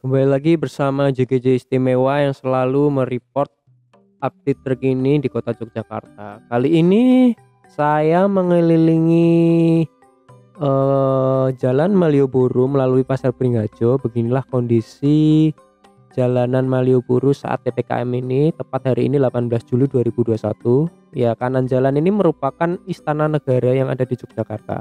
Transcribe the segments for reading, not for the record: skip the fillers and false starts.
Kembali lagi bersama JGJ Istimewa yang selalu mereport update terkini di kota Yogyakarta. Kali ini saya mengelilingi Jalan Malioboro melalui Pasar Beringharjo. Beginilah kondisi jalanan Malioboro saat PPKM ini, tepat hari ini 18 Juli 2021. Ya, kanan jalan ini merupakan Istana Negara yang ada di Yogyakarta.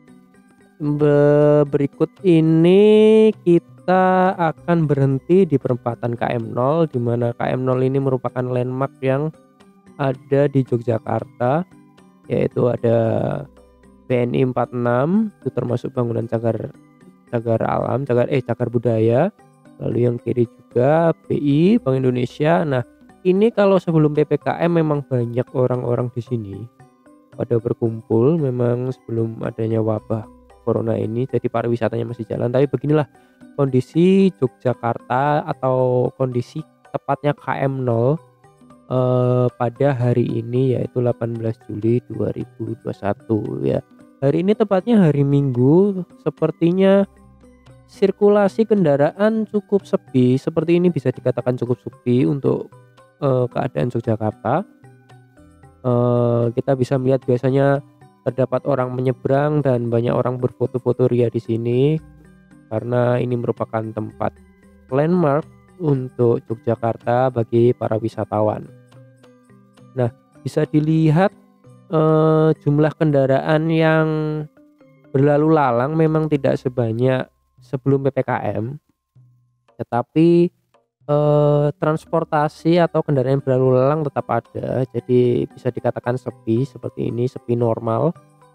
Berikut ini kita akan berhenti di perempatan KM0, di mana KM0 ini merupakan landmark yang ada di Yogyakarta, yaitu ada BNI 46, itu termasuk bangunan cagar alam, cagar budaya. Lalu yang kiri juga BI, Bank Indonesia. Nah, ini kalau sebelum PPKM memang banyak orang-orang di sini pada berkumpul, memang sebelum adanya wabah corona ini, jadi pariwisatanya masih jalan. Tapi beginilah kondisi Yogyakarta atau kondisi tepatnya KM0 pada hari ini, yaitu 18 Juli 2021 ya. Hari ini tepatnya hari Minggu, sepertinya sirkulasi kendaraan cukup sepi. Seperti ini bisa dikatakan cukup sepi untuk keadaan Yogyakarta. Kita bisa melihat biasanya terdapat orang menyeberang dan banyak orang berfoto-foto ria di sini karena ini merupakan tempat landmark untuk Yogyakarta bagi para wisatawan. Nah, bisa dilihat jumlah kendaraan yang berlalu lalang memang tidak sebanyak sebelum PPKM, tetapi transportasi atau kendaraan yang berlalu lalang tetap ada, jadi bisa dikatakan sepi seperti ini, sepi normal.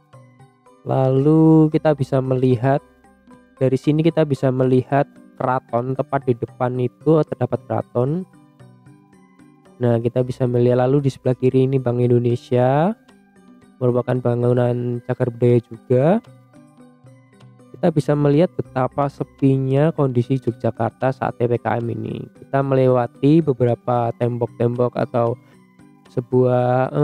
Lalu kita bisa melihat dari sini, kita bisa melihat keraton, tepat di depan itu terdapat keraton. Nah, kita bisa melihat, lalu di sebelah kiri ini Bank Indonesia, merupakan bangunan cagar budaya juga. Kita bisa melihat betapa sepinya kondisi Yogyakarta saat PPKM ini. Kita melewati beberapa tembok-tembok atau sebuah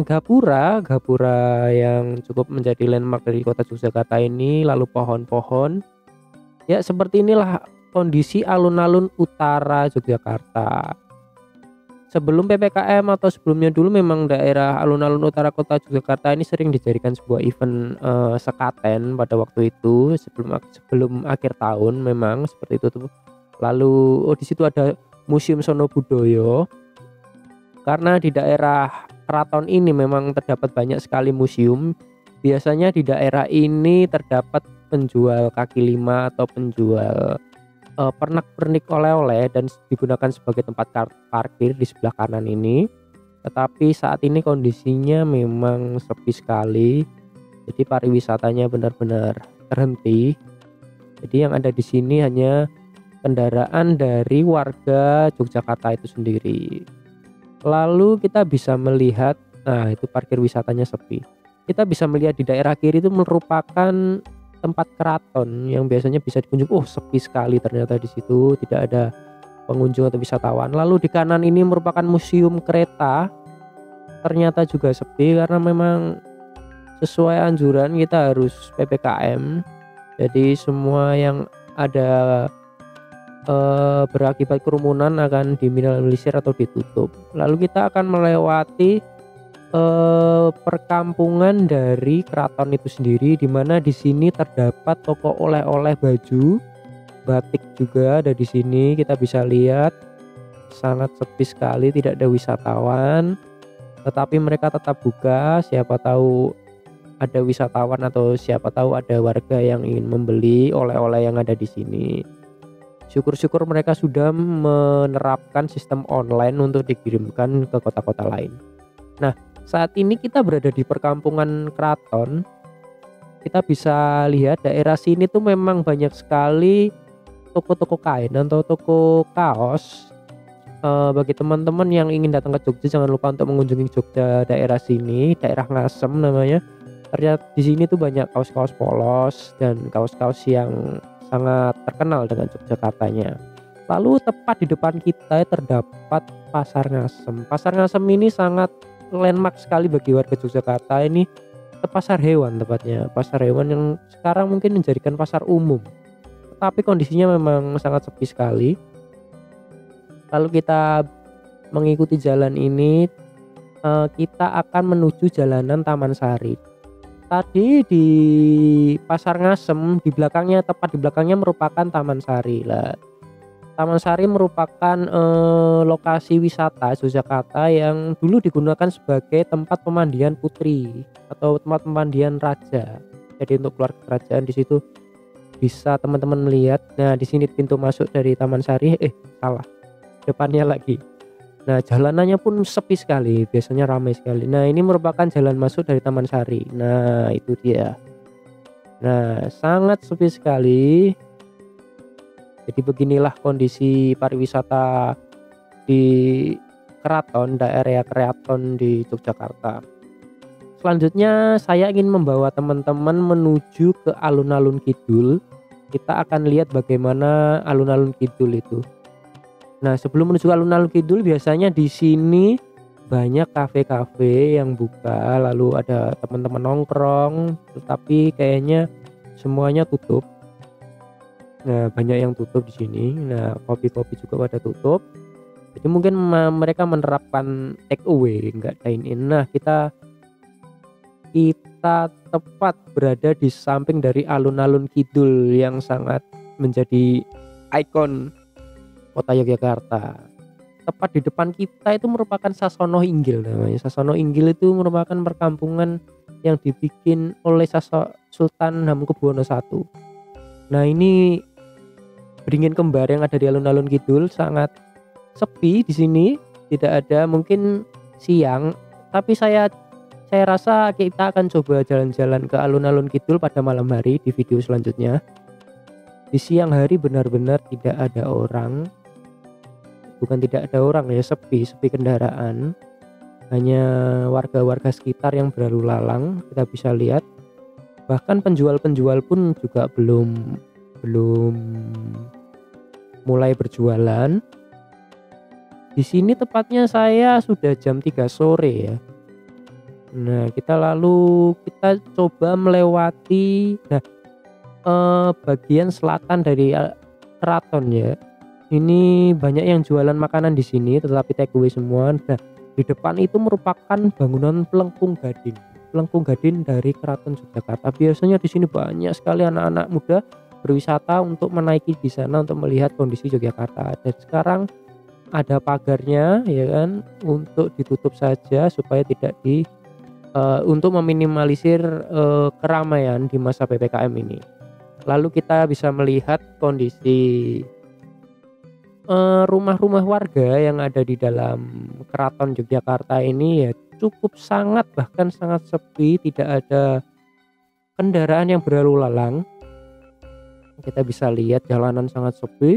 gapura yang cukup menjadi landmark dari kota Yogyakarta ini, lalu pohon-pohon. Ya, seperti inilah kondisi alun-alun utara Yogyakarta. Sebelum PPKM atau sebelumnya dulu memang daerah alun-alun utara kota Yogyakarta ini sering dijadikan sebuah event sekaten pada waktu itu, sebelum akhir tahun memang seperti itu tuh. Lalu di situ ada Museum Sono Budoyo. Karena di daerah keraton ini memang terdapat banyak sekali museum. Biasanya di daerah ini terdapat penjual kaki lima atau penjual pernak-pernik oleh-oleh dan digunakan sebagai tempat parkir di sebelah kanan ini. Tetapi saat ini kondisinya memang sepi sekali, jadi pariwisatanya benar-benar terhenti. Jadi yang ada di sini hanya kendaraan dari warga Yogyakarta itu sendiri. Lalu kita bisa melihat, nah itu parkir wisatanya sepi. Kita bisa melihat di daerah kiri itu merupakan tempat keraton yang biasanya bisa dikunjungi. Sepi sekali ternyata di situ, tidak ada pengunjung atau wisatawan. Lalu di kanan ini merupakan museum kereta, ternyata juga sepi karena memang sesuai anjuran kita harus PPKM. Jadi semua yang ada berakibat kerumunan akan diminimalisir atau ditutup. Lalu kita akan melewati perkampungan dari keraton itu sendiri, di mana di sini terdapat toko oleh-oleh baju, batik juga ada di sini. Kita bisa lihat sangat sepi sekali, tidak ada wisatawan, tetapi mereka tetap buka. Siapa tahu ada wisatawan atau siapa tahu ada warga yang ingin membeli oleh-oleh yang ada di sini. Syukur-syukur mereka sudah menerapkan sistem online untuk dikirimkan ke kota-kota lain. Nah, saat ini kita berada di perkampungan keraton. Kita bisa lihat daerah sini tuh memang banyak sekali toko-toko kain atau toko kaos. Bagi teman-teman yang ingin datang ke Jogja, jangan lupa untuk mengunjungi Jogja daerah sini, daerah Ngasem namanya. Ternyata di sini tuh banyak kaos-kaos polos dan kaos-kaos yang sangat terkenal dengan Yogyakartanya. Lalu tepat di depan kita terdapat Pasar Ngasem. Pasar Ngasem ini sangat landmark sekali bagi warga Yogyakarta. Ini pasar hewan tepatnya, pasar hewan yang sekarang mungkin menjadikan pasar umum. tapi kondisinya memang sangat sepi sekali. Lalu kita mengikuti jalan ini, kita akan menuju jalanan Taman Sari. Tadi di Pasar Ngasem, tepat di belakangnya merupakan Taman Sari. Lah, Taman Sari merupakan lokasi wisata Yogyakarta yang dulu digunakan sebagai tempat pemandian putri atau tempat pemandian raja. Jadi untuk keluarga kerajaan di situ bisa teman-teman melihat. Nah, di sini pintu masuk dari Taman Sari. Salah. Depannya lagi. Nah, jalanannya pun sepi sekali, biasanya ramai sekali. Nah, ini merupakan jalan masuk dari Taman Sari. Nah, itu dia. Nah, sangat sepi sekali. Jadi beginilah kondisi pariwisata di Keraton, daerah Keraton di Yogyakarta. Selanjutnya saya ingin membawa teman-teman menuju ke alun-alun kidul. Kita akan lihat bagaimana alun-alun kidul itu. Nah, sebelum menuju alun-alun kidul, biasanya di sini banyak kafe-kafe yang buka, lalu ada teman-teman nongkrong, tetapi kayaknya semuanya tutup. Nah, banyak yang tutup di sini. Nah, kopi-kopi juga pada tutup. Jadi mungkin mereka menerapkan take away, enggak dine in. Nah, kita tepat berada di samping dari alun-alun kidul yang sangat menjadi ikon kota Yogyakarta. Tepat di depan kita itu merupakan Sasono Inggil namanya. Sasono Inggil itu merupakan perkampungan yang dibikin oleh Sultan Hamengkubuwono I. Nah, ini beringin kembar yang ada di alun-alun kidul sangat sepi di sini. Tidak ada, mungkin siang, tapi saya rasa kita akan coba jalan-jalan ke alun-alun kidul pada malam hari di video selanjutnya. Di siang hari benar-benar tidak ada orang. Bukan tidak ada orang ya, sepi kendaraan. Hanya warga-warga sekitar yang berlalu lalang, kita bisa lihat. Bahkan penjual-penjual pun juga belum mulai berjualan. Di sini tepatnya saya sudah jam 3 sore ya. Nah, kita coba melewati bagian selatan dari keraton ya. Ini banyak yang jualan makanan di sini, tetapi take away semua. Nah, di depan itu merupakan bangunan Pelengkung Gading dari Keraton Yogyakarta. Biasanya di sini banyak sekali anak-anak muda berwisata untuk menaiki di sana untuk melihat kondisi Yogyakarta. Dan sekarang ada pagarnya ya kan, untuk ditutup saja supaya tidak untuk meminimalisir keramaian di masa PPKM ini. Lalu kita bisa melihat kondisi rumah-rumah warga yang ada di dalam Keraton Yogyakarta ini ya cukup bahkan sangat sepi, tidak ada kendaraan yang berlalu lalang. Kita bisa lihat jalanan sangat sepi.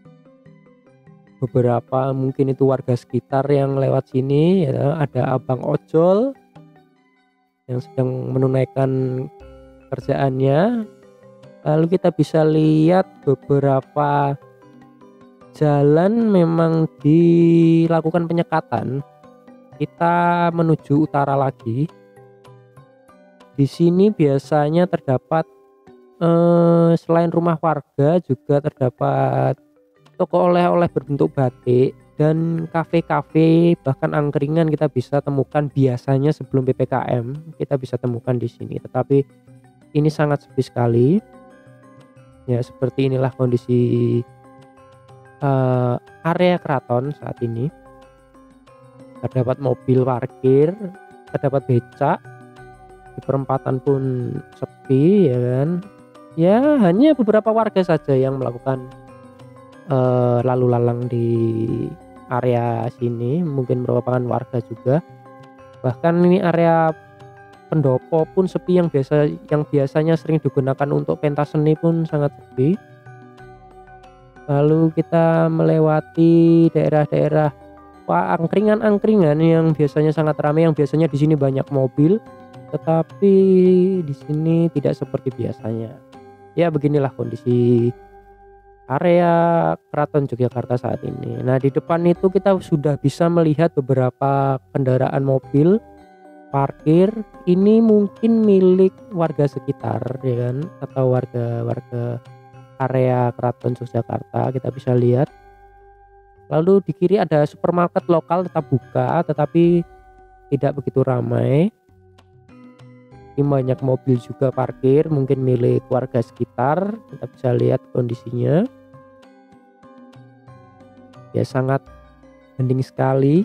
Beberapa mungkin itu warga sekitar yang lewat sini ya, ada abang ojol yang sedang menunaikan kerjaannya. Lalu kita bisa lihat beberapa jalan memang dilakukan penyekatan. Kita menuju utara lagi. Di sini biasanya terdapat selain rumah warga juga terdapat toko oleh-oleh berbentuk batik dan kafe-kafe, bahkan angkringan kita bisa temukan biasanya sebelum PPKM kita bisa temukan di sini. Tetapi ini sangat sepi sekali. Ya, seperti inilah kondisi area keraton saat ini. Terdapat mobil parkir, terdapat becak, di perempatan pun sepi ya kan. Ya, hanya beberapa warga saja yang melakukan lalu lalang di area sini, mungkin merupakan warga juga. Bahkan ini area pendopo pun sepi, yang biasanya sering digunakan untuk pentas seni pun sangat sepi. Lalu kita melewati daerah-daerah angkringan yang biasanya sangat ramai, yang biasanya di sini banyak mobil, tetapi di sini tidak seperti biasanya. Ya, beginilah kondisi area Keraton Yogyakarta saat ini. Nah, di depan itu kita sudah bisa melihat beberapa kendaraan mobil parkir. Ini mungkin milik warga sekitar ya kan, atau warga area Keraton Yogyakarta, kita bisa lihat. Lalu di kiri ada supermarket lokal tetap buka tetapi tidak begitu ramai. Ini banyak mobil juga parkir, mungkin milik warga sekitar. Kita bisa lihat kondisinya. Ya sangat hening sekali.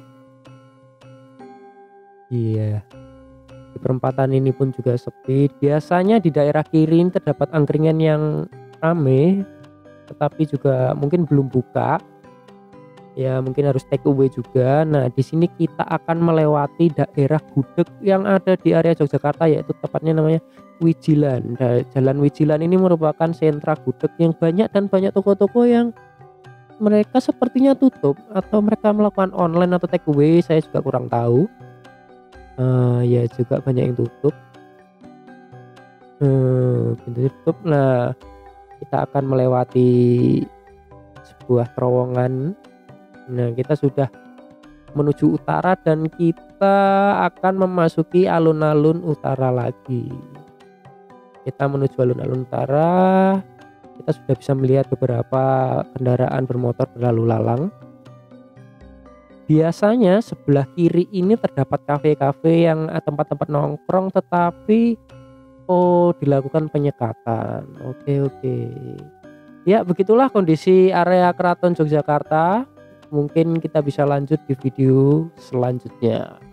Iya. Di perempatan ini pun juga sepi. Biasanya di daerah kiri ini terdapat angkringan yang ramai, tetapi juga mungkin belum buka. Ya mungkin harus take away juga. Nah di sini kita akan melewati daerah gudeg yang ada di area Yogyakarta, yaitu tepatnya namanya Wijilan. Jalan Wijilan ini merupakan sentra gudeg yang banyak dan banyak toko-toko yang mereka sepertinya tutup atau mereka melakukan online atau take away, saya juga kurang tahu. Ya juga banyak yang tutup. Pintu tutup. Nah kita akan melewati sebuah terowongan. Nah kita sudah menuju utara dan kita akan memasuki alun-alun utara lagi. Kita menuju alun-alun utara. Kita sudah bisa melihat beberapa kendaraan bermotor berlalu lalang. Biasanya sebelah kiri ini terdapat kafe-kafe yang tempat-tempat nongkrong, tetapi dilakukan penyekatan. Oke. Ya begitulah kondisi area Keraton Yogyakarta. Mungkin kita bisa lanjut di video selanjutnya.